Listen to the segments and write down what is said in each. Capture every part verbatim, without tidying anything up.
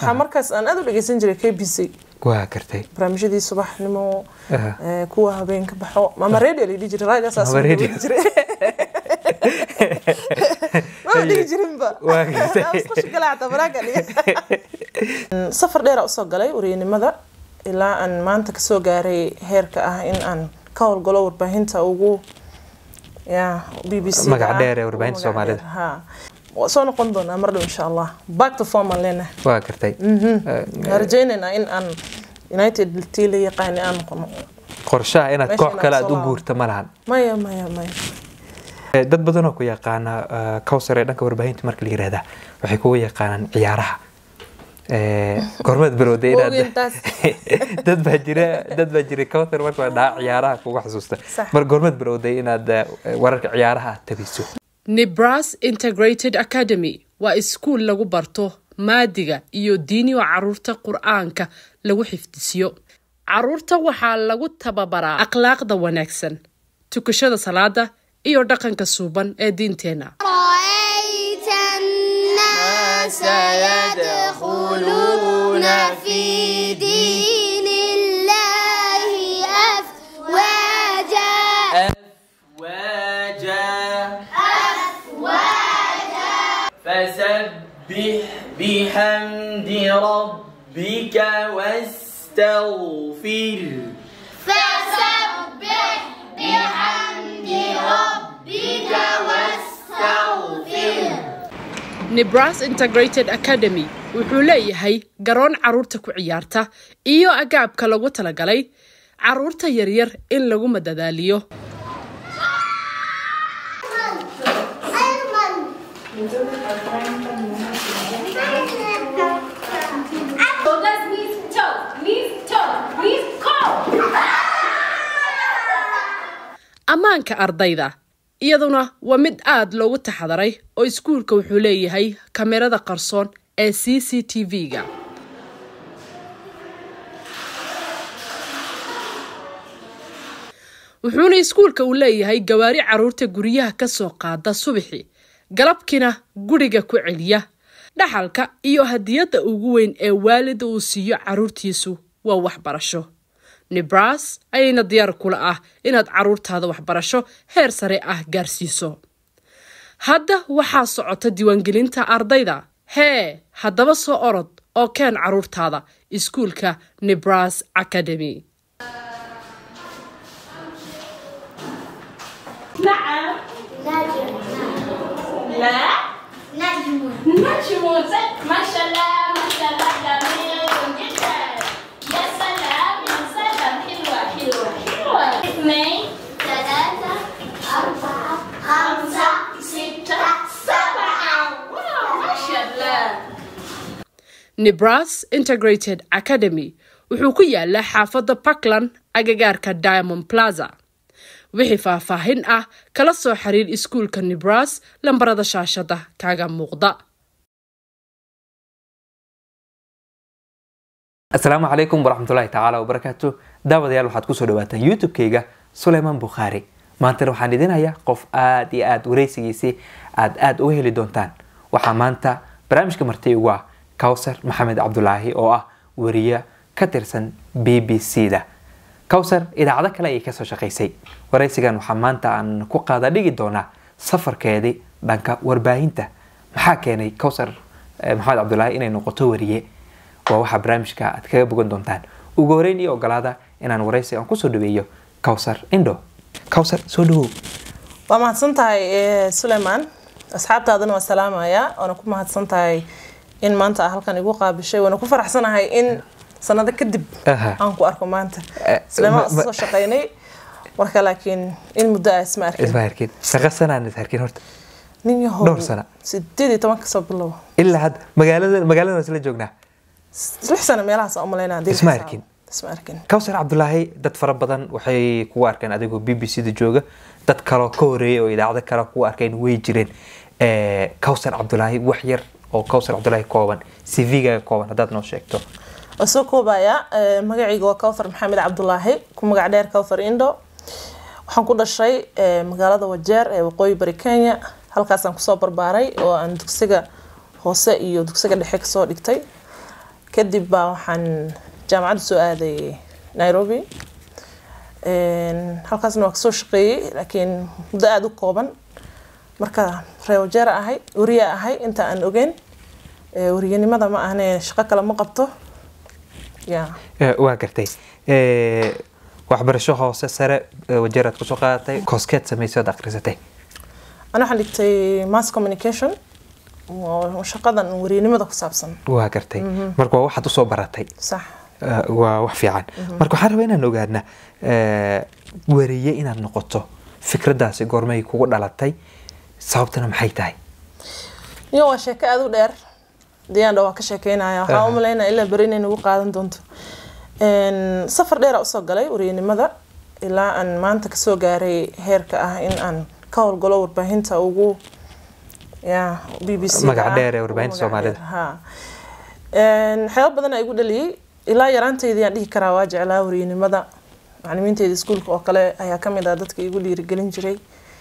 waxaa markaas aan aad u dhageysan jiray K B C waa kartay barnaamijyadii subaxnimo kuwa habeenka baxo mama radio la dhigi jiray raadiyo asaas ma dhigi jiray ma dhigi jirin ba waa kartay isku shaqalaacta baraaga safar dheer oo soo galay wariyanimada ilaa aan maanta ka soo gaaray heerka ah in aan ka howlgalo warbaahinta ugu يا بي بي سي magac dheer ee warbaahinta Soomaalida ha soo noqon doona mar dhow insha Allah back to formal lena waa kartay arjeynana in aan United Tele yaqaan aan noqono qorshaha inaad koox kale aad u guurto malahan maya maya maya dad badan oo ku yaqaan Kawsar ee dhanka warbaahinta marka la yiraahdo waxay ku yaqaanaan ciyaaraha ee gormad bilowday dad baa jira dad baa jira Kawsar marka dhaa ciyaaraha kugu xasuusta mar gormad bilowday inaad wararka ciyaaraha tabiso Nibras Integrated Academy waa iskuul lagu barto maadiga iyo diini oo caruurta Quraanka lagu xifdisiyo caruurta waxaa lagu tababaraa akhlaaqda wanaagsan tukashada salaada iyo dhaqanka suuban ee diinteena سيدخلون في دين الله أفواجا أفواجا أفواجا فسبح بحمد ربك واستغفر فسبح بحمد ربك واستغفر Nibras Integrated Academy wuxuu leeyahay garoon caruurta ku ciyaarta iyo agaabka lagu talagalay caruurta yaryar in lagu madadaaliyo amaanka ardayda iyaduna waa mid aad loogu taxadaray oo iskuulka wuxuu leeyahay kamerada qarsoon ee C C T V-ga wuxuuna iskuulka uu leeyahay gawaari caruurta guriyaha ka soo qaada subaxi galabkina guriga ku celiya dhaxalka iyo hadiyada ugu weyn ee waalida uu siiyo caruurtiisu waa waxbarasho Nibras ayna diyaar kula ah inaad caruurtaada waxbarasho heer sare ah gaarsiiso hadda waxaa socota diiwaangelinta ardayda hee haddaba soo orod oo keen caruurtaada iskuulka Nibras Academy نعم نجم لا نجم نجم ما شاء الله ما شاء الله جميل جدا يا سلام يا سلام حلوة حلوة حلوة اثنين ثلاثة أربعة خمسة ستة سبعة واو ما شاء الله Nibras Integrated Academy wuxuu ku yaalaa xaafadda Parkland agagaarka Diamond Plaza wixii faahfaahin ah kala soo xiriir iskuulka Nibras lambarada shaashada kaaga muuqda Assalaamu alaykum warahmatullahi ta'ala wabarakatuh daawadayaal waxaad ku soo dhawaataan YouTube-kayga Suleyman Bukhari maanta waxaan idin hayaa qof aad iyo aad wareysigiisii aad aad u heli doontaan waxa maanta barnaamijka martay ugu ah Kawsar Maxamed Cabdullaahi oo ah wariye ka tirsan B B C-da Kawsar idaacada kale ay ka soo shaqeysay wareysigan waxa maanta aan ku qaada dhigi doonaa safarkeedii dhanka warbaahinta maxaa keenay Kawsar Maxamed Cabdullaahi inay noqoto wariye waa waxa barnaamijka aad kaga bogan doontaan ugu horeyn iyo ogolaada inaan wareysi aan ku soo dhaweeyo Kawsar Indo Kawsar soo dhawow waa mahadsantahay Suleyman asxaabtaadana waa salaamaya oo ku mahadsantahay in maanta halkan igu qaabishay wana ku faraxsanahay in sanada kadib aan ku arko maanta Suleyman soo shaqeynay marka laakiin in muddo ay isma arkin isma arkin shaqa sanad arkin horta nin yahow dhowr sano sideed iyo toban ka soo bilow ilaa had magaalada magaalada isla joognaa lix sano meelahaas aan umaleynaa isma arkin isma arkin Kawsar Cabdullaahi dad fara badan waxay kugu arkeen adigoo B B C-da jooga dad kale oo ka horeeyay oo idaacada kale kugu arkeen way jireen ee Kawsar Cabdullaahi wax yar oo Kawsar Cabdullaahi kooban C V-ga kooban hadaad noo sheegto soo koobaya magacayga waa Kawsar Maxamed Cabdullaahi ku magac dheer Kawsar Indo waxaan ku dhashay magaalada Wajeer ee waqooyi bari Kenya halkaas aan ku soo barbaaray oo aan dugsiga hoose iyo dugsiga dhexe ka soo dhigtay kadib baa waxaan jaamacadda soo aaday Nairobi halkaasna waa kasoo shaqeeyey laakiin muddo aad u kooban marka reer Wajeer ahay wariye ahay inta aan ogeyn wariyanimada ma ahne shaqo kale ma qabto ya waa gartay ee waxbarasho hoose sare Wajeer aad ku soo qaadatay kooskeed sameysay akhrisatay ana waxaan dhigtay mass communication oo shaqadan wariyanimada ku saabsan waa gartay marka waxaad u soo baratay sax waa wax fiican marka waxaan rabaa inaan ogaadna ee wariye inaad noqoto fikradaasi goormay kugu dhalatay sababtana maxay tahay iyo waa sheeko aad u dheer diyaan waa ka sheekeynaya waxa u maleynaa ilaa bari inay ugu qaadan doonto een safar dheer oo soo galay wariyanimada ilaa aan maanta ka soo gaaray heerka ah in aan ka howlgalo warbaahinta ugu ya B B C magac dheer ee warbaahinta Soomaalida ha een xeel badan ay igu dhaliyay ilaa yaraanteedii aan dhihi karaa waa jeclaa wariyanimada macallimiinteedii iskuulka oo kale ayaa kamid ah dadka igu dhiirigelin jiray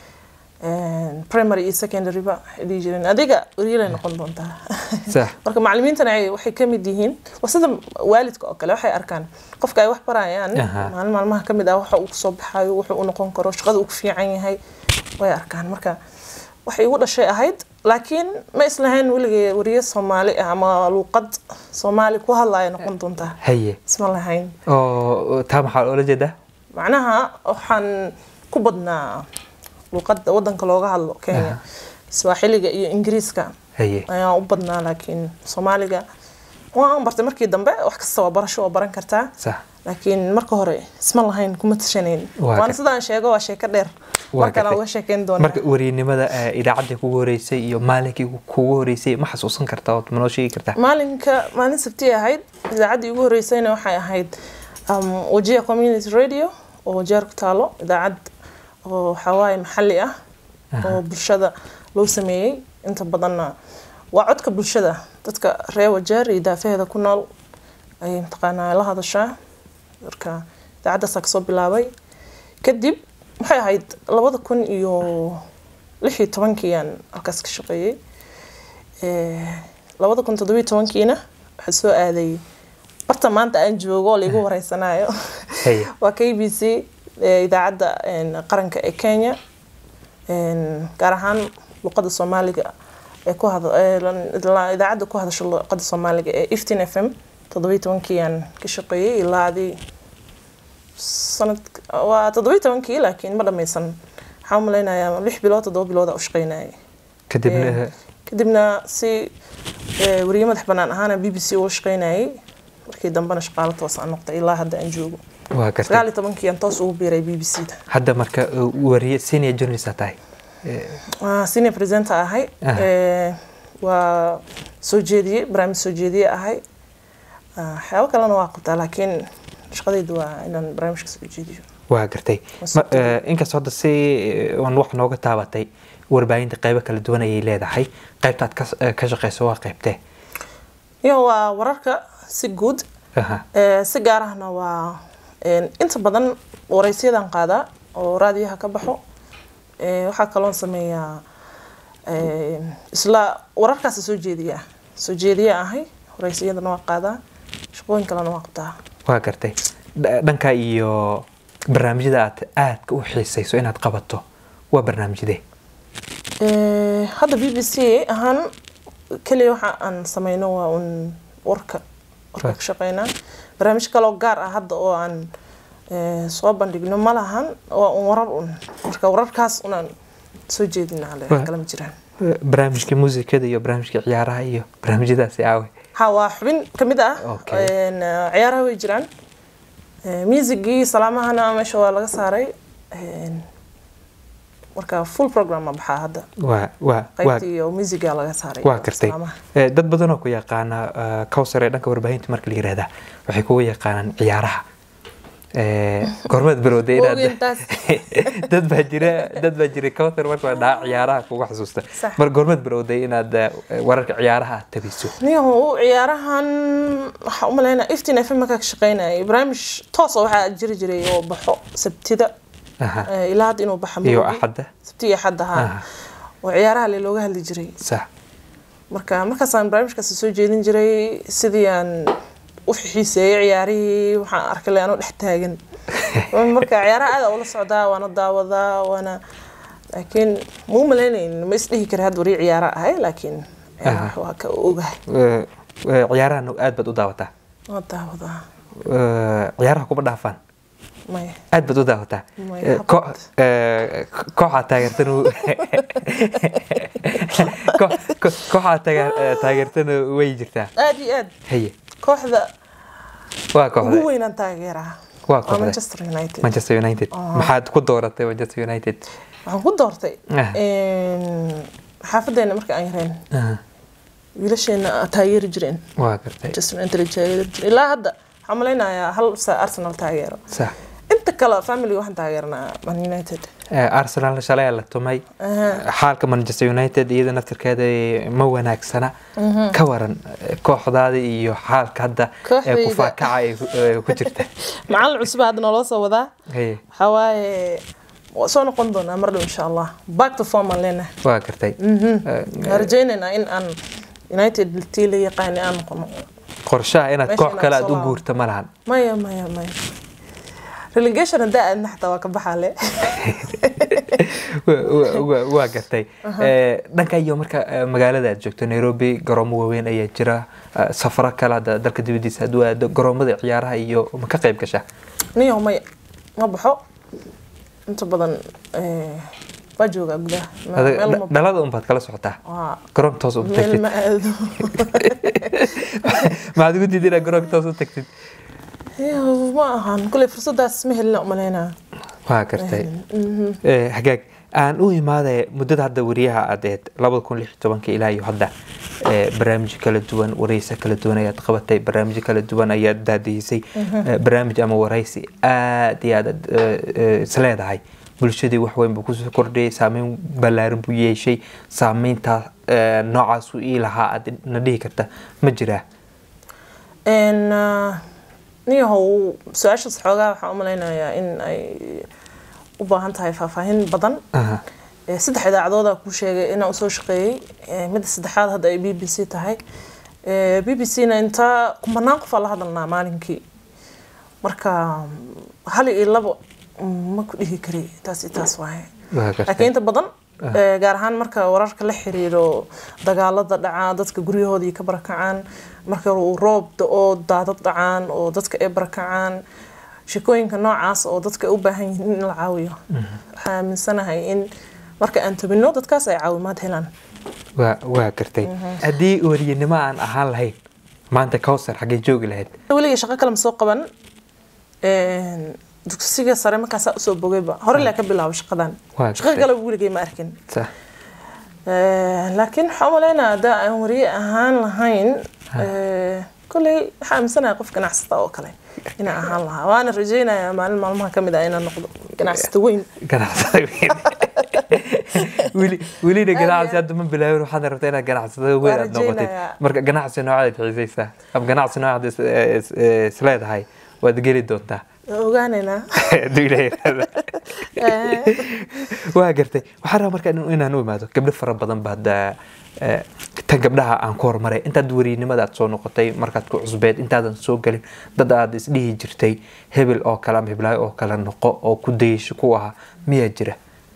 een primary iyo secondary ba dhigi jireen adiga wariye noqon doonta sax marka macallimiintana ay waxay kamid yihiin wasada waalidka oo kale waxay arkaan qofka ay wax barayaan maalin maalmaha kamid ah waxa uu soo baxayo wuxuu u noqon karo shaqada uu ku fiican yahay way arkaan marka waxay ugu dhashay ahayd laakiin ma islahayn waligeed wariye Soomaali ah ama luqad Soomaali ku hadlaya noqon doonta haye isma lahayn oo taa maxaa loo jeedaa macnaha waxaan ku badnaa luqadda wadanka looga hadlo Kenya Swahiliga iyo Ingiriiska haye ayaa u badnaa laakiin Soomaaliga waan bartay markii dambe wax kasta waa barasho oo baran kartaa sax laakiin marka hore isma lahayn kuma tashaneyn waan sidaan sheego waa sheeko dheer marka la sheekeen doona marka wariyanimada idaacadda kugu horeysay iyo maalinkii kugu horeysay ma xasuusan kartaa oo ma sheegi kartaa maalinka maalin sabti ahayd idaacadda ugu horeysayna waxay ahayd um Wajiya Community Radio oo Wajeer ku taalo idaacad oo xawaay maxalli ah oo bulshada loo sameeyay inta badanna waa codka bulshada dadka reer Wajeer iyo daafeeda ku nool ay taqaanaa la hadashaa marka idaacadda sax soo bilaabay kadib waxay ahayd labada kun iyo lix iyo tobankii aan halkaas ka shaqeeyay ee labada kun iyo toddoba iyo tobankii-na waxa soo aaday barta maanta aan joogo oo igu wareysanayo waa K B C idaacadda qaranka ee Kenya een gaar ahaan luqadda Soomaaliga ee ku hadla idaacadda ku hadasho luqadda Soomaaliga ee Iftiin F M toddoba iyo tobankii aan ka shaqeeyay ilaa adii sanad waa toddoba iyo tobankii laakiin ma dhameysan waxaan u maleynayaa lix bilood toddoba bilood u shaqeynayay kadibna kadibna si wariye madax banaan ahaan B B C u shaqeynayay markii dambana shaqaale toos aan noqday ilaa hadda aan joogo waa ka sagaal iyo tobankii aan toos ugu biiray B B C da hadda marka wariye senior journalist tahay waa senior presenter ahay ee waa soo jeediyay barnaamij soo jeediyay ahay xaw kalena waa qabtaa laakiin shaqadaydu waa inaan barnaamijka soo jeediyo waa gartay inkastoo hadda si aan wax nooga taabatay warbaahinta qaybo kala duwan ay leedahay qaybtaad ka shaqeyso waa qaybtee iyo waa wararka si guud ee si gaar ahna waa inta badan waraysiyadan qaada oo raadiyaha ka baxo ee waxa kaloon sameeyaa ee isla wararkaas soo jeediya soo jeediya ahay waraysiyadana waa qaada shaqooyin kalena waa qabtaa waa gartay dhanka iyo barnaamijyada aad aad u xiisayso inaad qabato waa barnaamijyada ee hadda B B C ahaan kaliya waxa aan sameeyno waa un warka warka ka shaqeynaa barnaamij kale oo gaar ah hadda oo aan ee soo bandhigno ma lahan waa un warar un marka wararkaas unaan soo jeedinaa le kala ma jiraan barnaamijka muusikada iyo barnaamijka ciyaaraha iyo barnaamijyadaas aawe ha waa xubin kamid ah een ciyaaraha way jiraan ee muusigii salaamahana meesha waa laga saaray een marka full program ma baxaa hadda waa waa qaybtii oo muusiga laga saaray waa kartay dad badan oo ku yaqaan Kawsar ee dhanka warbaahinta marka la yiraahdo waxay ku yaqaanaan ciyaaraha ee gormad barooday inaad dad baa jira dad baa jira Kawsar marka dhaa ciyaaraha kugu xasuusta mar gormad barooday inaad wararka ciyaaraha tabiso niyo ciyaarahan waxa u maleynaa Iftiin F M ka shaqeynay barnaamij toos oo waxa jiri jiray oo baxo sabtida ilaa had inuu baxmo iyo axada sabti iyo axada ha oo ciyaaraha looga hadli jiray sax marka markaasaan barnaamijkaas soo jeedin jiray sidii aan u xiiseeyay ciyaarihii waxaan arkay leeyahay dhex taagan marka ciyaaraha aad ula socdaa waana daawadaa waana laakiin muu maleynayn ma isdhihi kara had warii ciyaara ahay laakiin waa ka ogahay ciyaaraha aad baad u daawataa waa daawadaa ciyaaraha kuma dhaafaan maya aad baad u daawataa kooxaad taageertana kooxaad taageertana way jirtaa aad iyo aad haye kooxda waa kooxda ugu weynaan taageeraha waa kooxda Manchester United Manchester United maxaad ku dooratay Manchester United waxaan ku doortay xaafadeena marka aan yareen wiilasheena taageeri jireen waa gartay Manchester United taageeri jireen ilaa hadda waxaan malaynayaa hal Arsenal taageero sax inta kale family waxaan taageernaa Man United Arsenal shalay la tumay xaalka Manchester United iyada naftirkeeda ma wanaagsana ka waran kooxdaada iyo xaalka hadda ee ku faakacay ku jirta macallin cusub hadda noo soo wadaa waxa waaye soo noqon doonaa mar dhow insha Allah back to form lena waa gartay arjeynana in aan United tii la yaqaan aan noqono qorshaha inaad koox kale aad u guurto ma lahan maya maya maya relegation da aan xataa waa ka baxale waa gartay dhanka iyo marka magaalada aad joogto Nairobi garoomo waaweyn ayaa jira safar kale dalka dibadiisa aad aado garoomada ciyaaraha iyo ma ka qayb gashaa niyo maya ma baxo inta badan ee ba jooga gudaha dhalada un baad kala socotaa garoon toos u tagtid ma aad ugu diidina garoon toos u tagtid ma ahan kulay fursadaas ma helna umaleynaa waa gartay ee hagaag aan u imaaday muddada hadda wariyaha adeed laba kun iyo lix iyo toban ilaa iyo hadda ee barnaamij kala duwan wareysa kala duwan ayaad qabatay barnaamij kala duwan ayaad daadisay barnaamij ama wareysi aad iyo aad isleedahay bulshadii wax weyn buu ku soo kordhiyay saameyn ballaaran buu yeeshay saameynta noocaas uu ilaha aad nadhihi karta ma jiraa en niyo su'aashaas xoogaa waxaan u maleynayaa in ay u baahan tahay faahfaahin badan ee saddex idaacadood ku sheegay in uu soo shaqeeyay mid saddexaad hadda ay B B C tahay ee B B C na inta kumanaan qof la hadalnaa maalinkii marka hal iyo labo ma ku dhihi kari taas taas waaye laakiin inta badan gaar ahaan marka wararka la xiriiro dagaalada dhacaa dadka guryahoodii ka barakacaan marka uu roob oo daadad dhacaan oo dadka ay barakacaan shaqooyinka noocaas oo dadka u baahan yihiin in la caawiyo waxaan aaminsanahay in marka aan tabino dadkaas ay caawimaad helaan waa waa gartay haddii wariyanimo aan ahaan lahayn maanta Kawsar xagee joogi lahayd weliga shaqo kale ma soo qaban dugsiga sare markaas u soo bogayba hore la ka bilaabo shaqadan shaqo kale weliga ma arkin sax ee laakiin xawleena da aan wariye ahaan lahayn ee kulay waxa aaminsanahay qof ganacsata oo kale ina ahaan lahaa waana rajaynayaa maalin maalmaha kamid ah inaan noqdo ganacsata weyn ganacsata weyn wili wili de ganacsi hadda ma bilaawin waxaad rabtaa inaad ganacsata weyn aad noqotid marka ganacsi noocaad xiisaysaa am ganacsi noocaad isleedahay waad geli doontaa ogaanayna duuleeyada waa gartay waxa rabaa marka inaan u imaado gabdho fara badan baad tan gabdhaha aan ku hormaray intaad wariinimada aad soo noqotay markaad ku cusbeed intaadan soo galin dad aad isdhihi jirtay hebel oo kale ama heblaay oo kale noqo oo ku daysho ku aha miyaa jira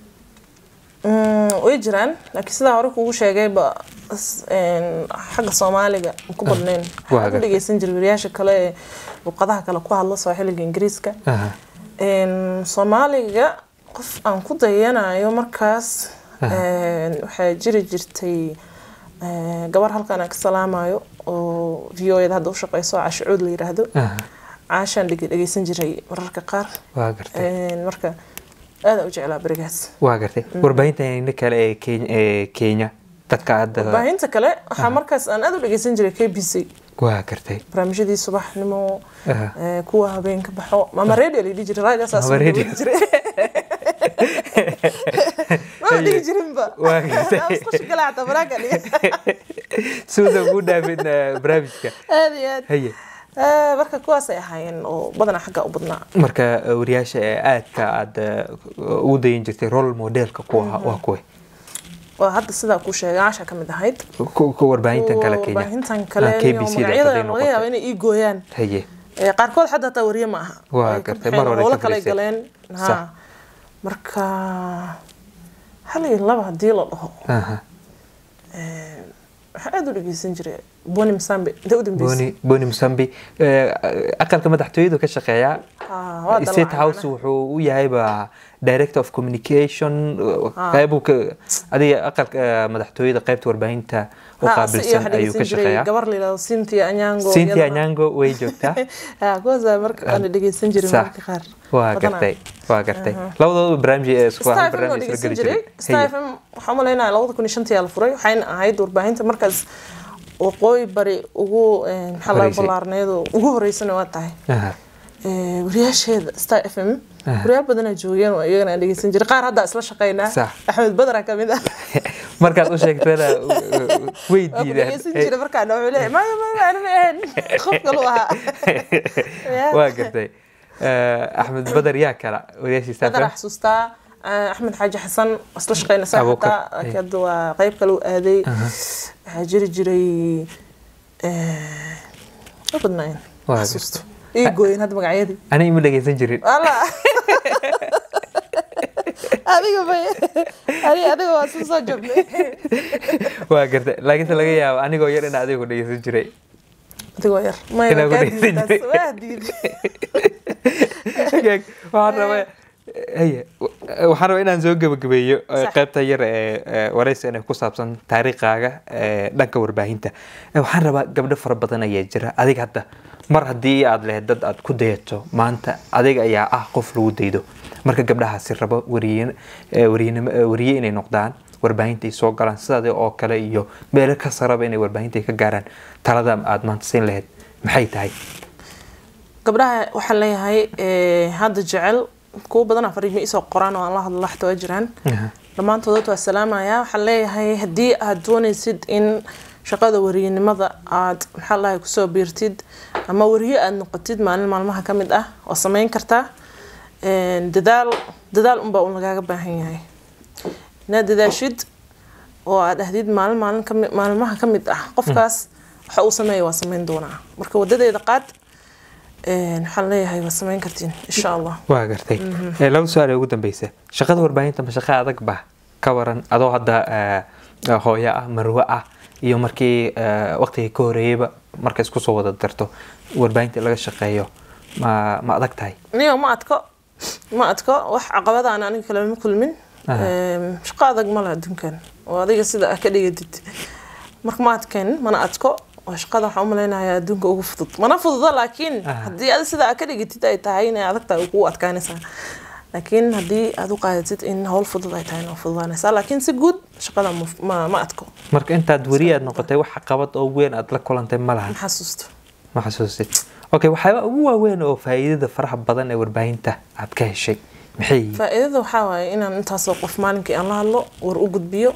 way jiraan laakiin sida hore kugu sheegay ba xagga Soomaaliga ku badneen waxaan dhageysan jiray wariyaasha kale luqadaha kale ku hadla Soomaaliga Ingiriiska een Soomaaliga qof aan ku dayanayo markaas een waxa jiri jirtay gabar halkan aan ka salaamayo oo V O A hadda u shaqeyso Cashuud la yiraahdo caashan dhageysan jiray mararka qaar waa gartay een marka aad u jeclaa barigaas waa gartay warbaahinta kale ee Kenya ee Kenya dadka aad warbaahinta kale waxa markaas aan aad u dhageysan jiray K B C waa gartay barnaamijyadii subaxnimo ee kuwa habeenka baxo mama radio la dhigi jiray radio saas ma dhigi jiray ma dhigi jirin ba waa gartay isku galacta baraga dhigi suuda ugu dhaafin barnaamijka aad iyo aad haye marka kuwaas ay ahaayeen oo badan xagga u badnaa marka wariyaasha aadka aad u dayin jirtay role modelka kuwa waa kuwa وهذا السيدة كل شيء عشان كم دهيت كور باهين كلا كينيا باهين كلا كي بي سي ده مغيا وين إيجويان هي قاركود حتى توريه معها وقرت مرة ولا كلا يقلين ها مركا هل يلا هدي له أها هذا اللي يسنجري بوني مسامبي دودن بيس بوني بوني مسامبي أقل كم دحتويدو كشقيا ستيت هاوس وحو وياهي با دايركتور اوف كوميونيكيشن قيبو ك ادي اقل مدحتويدا قيبت warbaahinta oo qaabilsan ayuu ka shaqeeyaa gabar leeyahay Cynthia Anyango Cynthia Anyango way joogtaa ha gooza marka aan dhageysan jiray marka qaar waa gartay waa gartay labadooda barnaamij ee isku ah barnaamij isla gali jiray Stephen waxa ma leenahay labada kun iyo shantii la furay waxayna ahayd warbaahinta markaas waqooyi bari ugu maxaa la balaarneedo ugu horeysana waa tahay ورياشة ستار إف إم وريال بدنا جويان ويانا اللي يسنجر قار هذا أصلا شقينا أحمد بدر كمدا مركز وشك ترى ويدي ده يسنجر مركز أنا ولا ما ما أنا ما خف قلوها واقفتي أحمد بدر يا كلا ورياشة ستار بدر حسوستا أحمد حاج حسن أصلا شقينا ساعة كده وقيب كلو هذه جري جري أبدنا حسوستا إيجوين هذا مقعدي أنا يمكن لقي سنجرين والله هذا قبي هذا هذا هو أساسا جبني واقرت لكن تلاقي يا أنا قوي أنا هذا قولي سنجرين هذا قوي ما يمكن بس واحد وحنا هي وحنا إن زوج بقبيه قبت ير ورئيس أنا كوسابسن تاريخها دنك ورباهينته وحنا قبل فربطنا يجرا هذيك حتى mar haddii aad leedad aad ku dayato maanta adiga ayaa ah qof lagu daydo marka gabdhahaasi rabo wariye wariye inay noqdaan warbaahinta soo galaan sidoo oo kale iyo meel ka saraba inay warbaahinta ka gaaraan talada aad maanta siin lahayd maxay tahay gabdhaha waxa leeyahay ee hadda jecel ku badan afariimo isoo qoraan oo aan la hadlo xataa jiraan dhamaantood waa salaamaya waxa leeyahay haddii aad doonaysid in shaqada wariyenimada aad maxaa la ku soo biirtid ama wariye aad noqotid maalin maalmaha kamid ah oo sameyn kartaa een dadaal dadaal un baa u lagaaga baahan yahay na dadaashid oo aad ahdid maalin maalin kamid maalmaha kamid ah qofkaas waxa uu sameeyo waa sameyn doonaa marka wadadeeda qaad een waxa leeyahay waa sameyn kartiin insha Allah waa gartay ee law su'aal ugu dambeysay shaqada warbaahinta ma shaqo adag ba ka waran adoo hadda hooyo ah marwo ah iyo markii waqtiga ka horeeyba marka isku soo wada darto warbaahinta laga shaqeeyo ma ma adag tahay niyo ma adko ma adko wax caqabada aan aniga kala ma kulmin ee shaqo adag ma laha dunkan oo adiga sida ka dhigidid marka ma adkeen mana adko oo shaqada waxa u maleynayaa adduunka ugu fudud mana fududa laakiin hadii aad sida ka dhigitid ay tahay inay adag tahay ugu adkaanaysaa لكن هذه هذو قاعدة إن هول فضل عيتين أو فضلان سال لكن سجود شغلة ما ما أتكو مرك أنت دورية نقطة وح قبض أو وين أطلق كل أنت ملها ما حسست ما حسست أوكي وحاول هو وين أو فائدة فرح بدن أو ربعين ته عبكه شيء محي فائدة وحاول إن أنت سوقف مالك الله الله ورقود بيو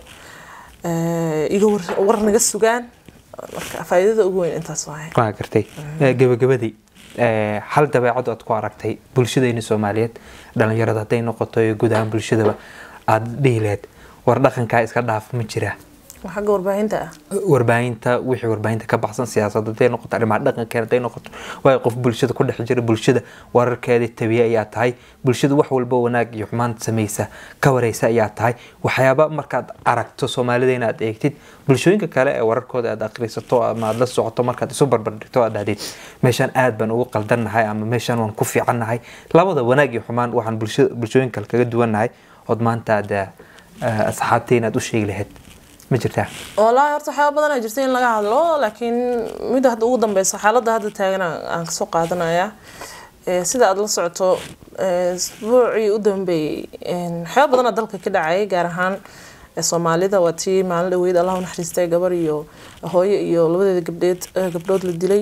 يجور ورنا جسوجان فائدة وين أنت صحيح قا كرتي جب جبدي hal dabeecad aad ku aragtay bulshadeena Soomaaliyeed dhalinyarada haday noqoto iyo guud ahaan bulshadaba aad dhiileed war dhaqanka iska dhaaf ma jira waxa warbaahinta warbaahinta wixii warbaahinta ka baxsan siyaasadda haday noqoto arrimaha dhaqanka haday noqoto way qof bulshada ku dhex jira bulshada wararkeeda tabiici ayaa tahay bulshada wax walba wanaag iyo xumaan sameeysa ka wareysa ayaa tahay waxyaaba markaad aragto Soomaaliyeed aad eegtid bulshooyinka kale ee wararkooda aad akhrisato ama aad la socoto markaad isu barbardhigto aad aadid meeshan aad baan ugu qaldannahay ama meeshan waan ku fiicannahay labada wanaag iyo xumaan waxaan bulshada bulshooyinka kale kaga duwannahay oo maanta aad asxaabteena aad u sheegi lahayd ما جرتها والله horta waxa badan ay jirtay in laga hadlo laakiin mid hadda ugu dambaysa xaaladda hadda taagana aan ka soo qaadanaya ee sida aad la socoto isbuucii u dambeeyay in waxa badan dalka ka dhacay gaar ahaan Soomaalida watii maalin dhaweyd Allah u naxariistay gabar iyo hooyo iyo labadeeda gabdheed gabdhood la dilay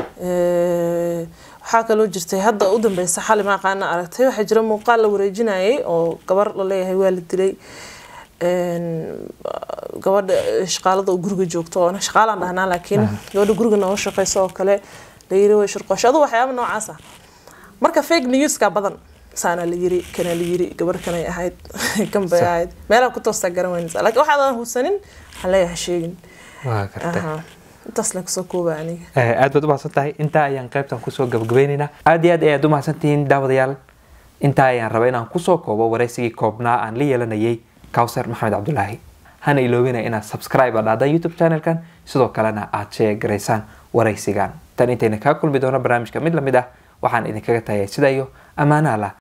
ee waxa kale oo jirtay hadda u dambaysa xalay ma qaana aragtay waxa jira muuqaal la wareejinayay oo gabar la leeyahay waa la dilay een gabadha shaqaalada guriga joogto oo shaqaalan dhahnaa laakiin gabadha guriga noo shaqeyso oo kale leeyahay way shirqooshadu waxyaabo noocaas ah marka fake news ka badan saana la yiri kana la yiri gabar kana ay ahayd kan bay ahayd meel ku toosta garan weynaysa laakiin waxa aan husanin halay ha sheegin waa gartay intaas la kusoo koobay aniga aad baad u mahadsantahay inta ayaan qaybtan kusoo gabagabeynayna aad iyo aad ayaad u mahadsantihiin daawadayaal inta ayaan rabay inaan kusoo koobo waraysigii koobnaa aan la yeelanayay Kawsar Maxamed Cabdullaahi hana iloobina inaad subscribe dhahda YouTube channelkan sidoo kalena aad share gareysaan waraysigan tan intayna ka kulmi doona barnaamijka mid lamid ah waxaan idinkaga tagay sida iyo amaana Allah